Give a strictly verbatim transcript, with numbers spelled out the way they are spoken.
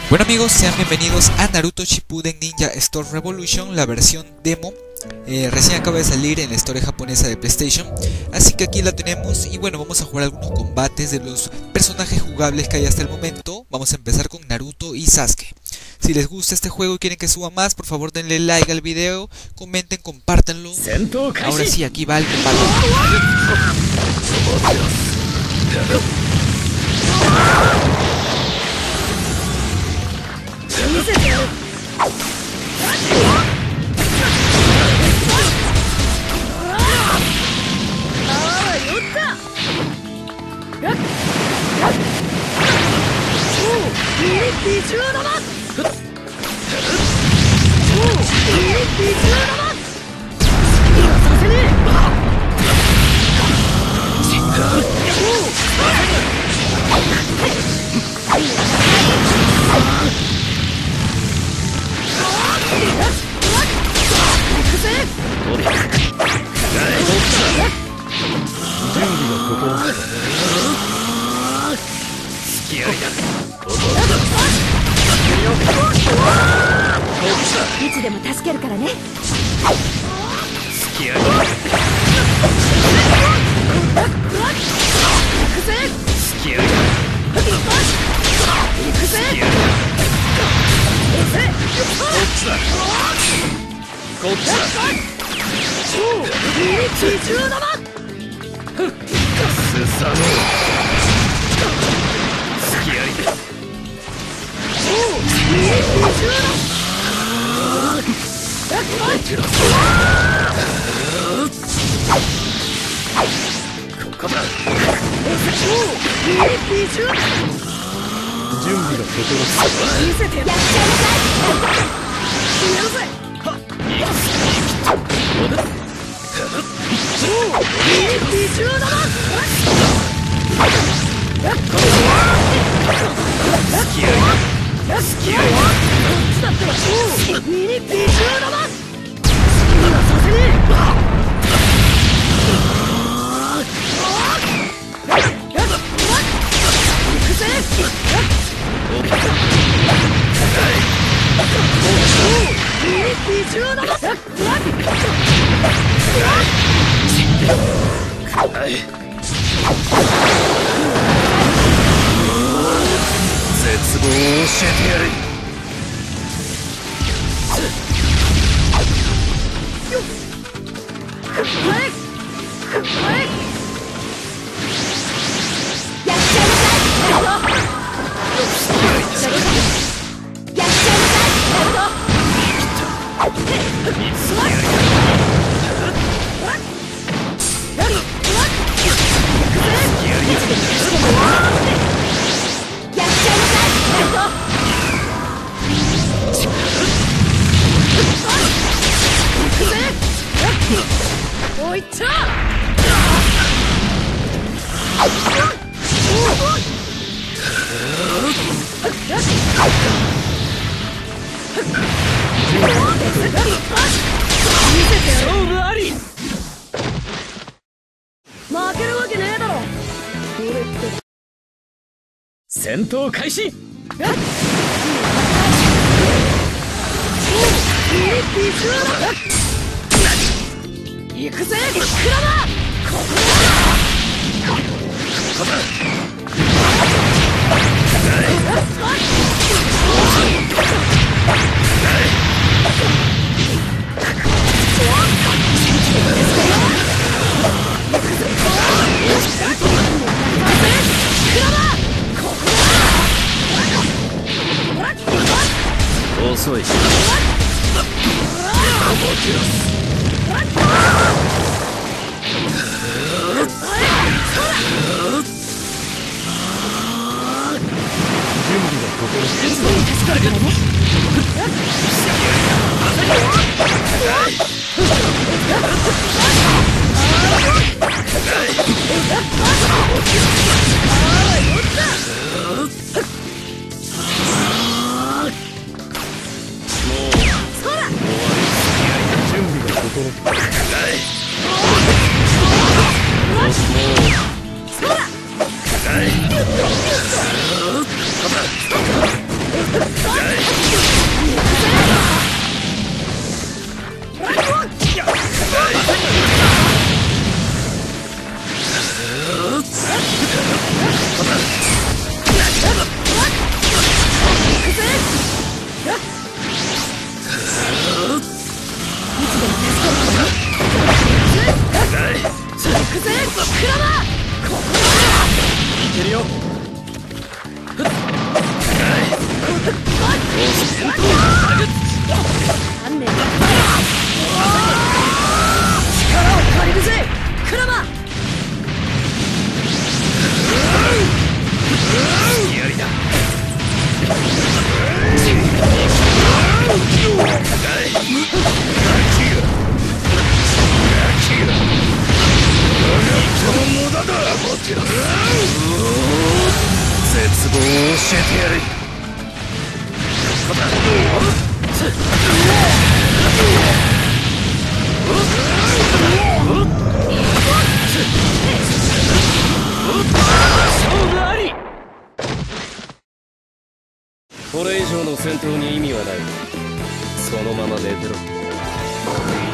Bueno amigos, sean bienvenidos a Naruto Shippuden Ninja Store Revolution, la versión demo. Eh, recién acaba de salir en la historia japonesa de PlayStation, así que aquí la tenemos y bueno, vamos a jugar algunos combates de los personajes jugables que hay hasta el momento. Vamos a empezar con Naruto y Sasuke. Si les gusta este juego y quieren que suba más, por favor denle like al video, comenten, compártanlo. Ahora sí, aquí va el combate. いつでも助けるからね。 準備が整った見せてやっちゃいなさい。やるぜ。絶望を教えてやる。負けるわけねえだろ。戦闘開始。行くぜクラマ。ここだ。遅い。準備が整った。 絶望を教えてやる。勝負あり。これ以上の戦闘に意味はない。そのまま寝てろ。